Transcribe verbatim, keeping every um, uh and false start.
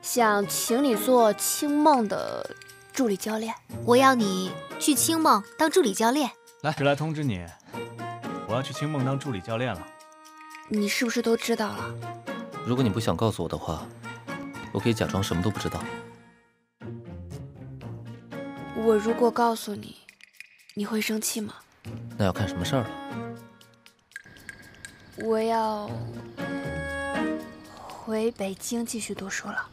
想请你做青梦的助理教练。 我要你去青梦当助理教练。 来，是来通知你，我要去青梦当助理教练了。 你是不是都知道了？ 如果你不想告诉我的话，我可以假装什么都不知道。 我如果告诉你，你会生气吗？ 那要看什么事儿了。 我要回北京继续读书了。